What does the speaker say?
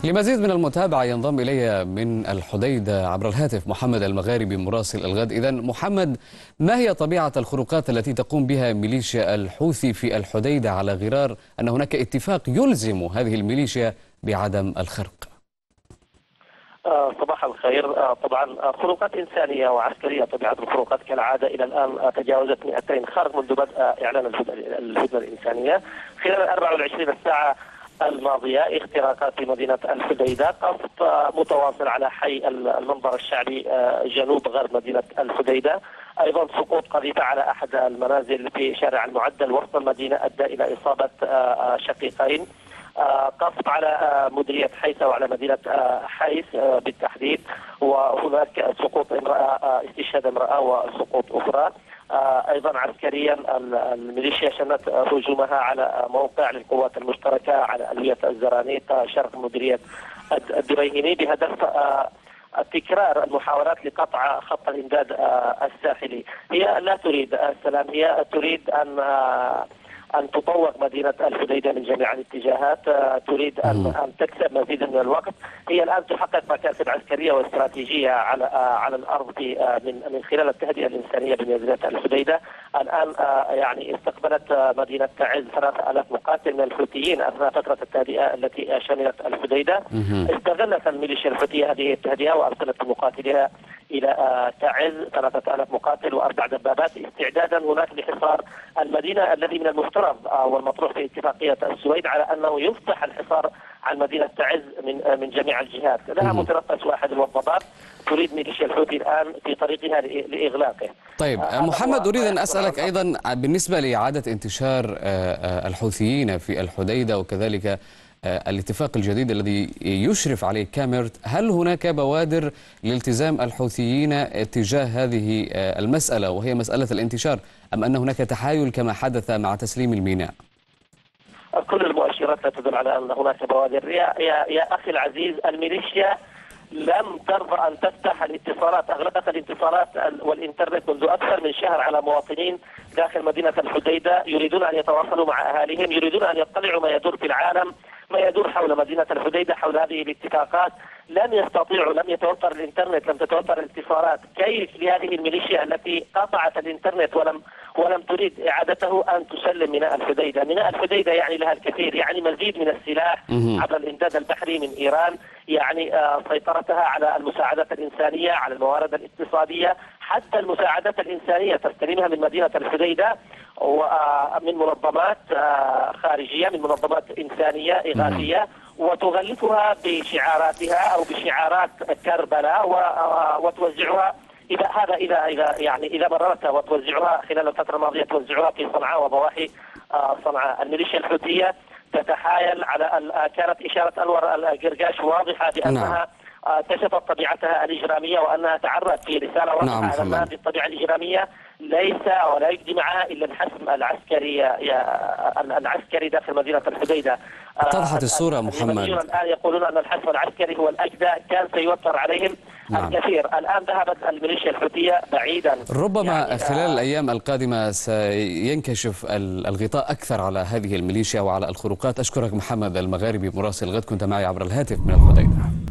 لمزيد من المتابعة ينضم إلي من الحديدة عبر الهاتف محمد المغاربي مراسل الغد. إذن محمد، ما هي طبيعة الخروقات التي تقوم بها ميليشيا الحوثي في الحديدة على غرار أن هناك اتفاق يلزم هذه الميليشيا بعدم الخرق؟ صباح الخير. طبعا خروقات إنسانية وعسكرية. طبيعة الخروقات كالعادة إلى الآن تجاوزت 200 خرق منذ بدء إعلان الهدنة الإنسانية. خلال 24 ساعة الماضية اختراقات في مدينة الحديدة، قصف متواصل على حي المنظر الشعبي جنوب غرب مدينة الحديدة، أيضا سقوط قذيفة على أحد المنازل في شارع المعدل وسط المدينة أدى إلى إصابة شقيقين، قصف على مديرية حيث وعلى مدينة حيث بالتحديد، وهناك سقوط امرأة، استشهاد امرأة وسقوط أخرى. أيضا عسكريا الميليشيا شنت هجومها على موقع للقوات المشتركة على ألوية الزرانيق شرق مديرية الدريهمي بهدف تكرار المحاولات لقطع خط الإمداد الساحلي. هي لا تريد السلام، هي تريد أن تطوق مدينة الحديدة من جميع الاتجاهات، تريد أن تكسب مزيدا من الوقت. هي الآن تحقق مكاسب عسكرية واستراتيجية على الأرض من خلال التهدئة الإنسانية بمدينة الحديدة. الآن يعني استقبلت مدينة تعز 3000 مقاتل من الحوثيين أثناء فترة التهدئة التي شملت الحديدة. استغلت الميليشيا الحوثية هذه التهدئة وأرسلت مقاتليها إلى تعز 3000 مقاتل و4 دبابات استعدادا هناك لحصار المدينة، الذي من المفترض والمطروح في اتفاقية السويد على أنه يفتح الحصار عن مدينة تعز من جميع الجهات. لها متربص واحد والضباب، تريد ميليشيا الحوثي الآن في طريقها لإغلاقه. طيب محمد، أريد أن أسألك أيضا بالنسبة لإعادة انتشار الحوثيين في الحديدة وكذلك الاتفاق الجديد الذي يشرف عليه كاميرت، هل هناك بوادر لالتزام الحوثيين تجاه هذه المسألة وهي مسألة الانتشار، أم أن هناك تحايل كما حدث مع تسليم الميناء؟ كل المؤشرات لا تدل على أن هناك بوادر. يا أخي العزيز، الميليشيا لم ترضى أن تفتح الاتصالات، أغلقت الاتصالات والإنترنت منذ أكثر من شهر على مواطنين داخل مدينة الحديدة يريدون أن يتواصلوا مع أهاليهم، يريدون أن يطلعوا ما يدور في العالم، ما يدور حول مدينة الحديدة، حول هذه الاتفاقات. لم يستطيعوا، لم يتوفر الإنترنت، لم تتوفر الاتصالات. كيف لهذه الميليشيا التي قطعت الإنترنت ولم تريد إعادته أن تسلم ميناء الحديدة؟ ميناء الحديدة يعني لها الكثير، يعني مزيد من السلاح عبر الإمداد البحري من إيران، يعني سيطرتها على المساعدات الإنسانية، على الموارد الاقتصادية، حتى المساعدات الإنسانية تستلمها من مدينة الحديدة ومن منظمات خارجية، من منظمات إنسانية إغاثية، وتغلفها بشعاراتها أو بشعارات كربلاء وتوزعها إذا مررتها، وتوزعها خلال الفترة الماضية توزعها في صنعاء وضواحي صنعاء. الميليشيا الحوثية تتحايل على كانت إشارة أنور القرقاش واضحة بأنها كشفت طبيعتها الإجرامية وأنها تعرضت في رسالة واضحة على أنها في الطبيعة الإجرامية ليس ولا يجدي معها إلا الحسم العسكري داخل مدينة الحديدة. اتضحت الصورة محمد. الآن يقولون أن الحسم العسكري هو الأجدى، كان سيوفر عليهم الكثير. الآن ذهبت الميليشيا الحوثية بعيدا. ربما خلال الأيام القادمة سينكشف الغطاء أكثر على هذه الميليشيا وعلى الخروقات. أشكرك محمد المغاربي مراسل الغد، كنت معي عبر الهاتف من الحديدة.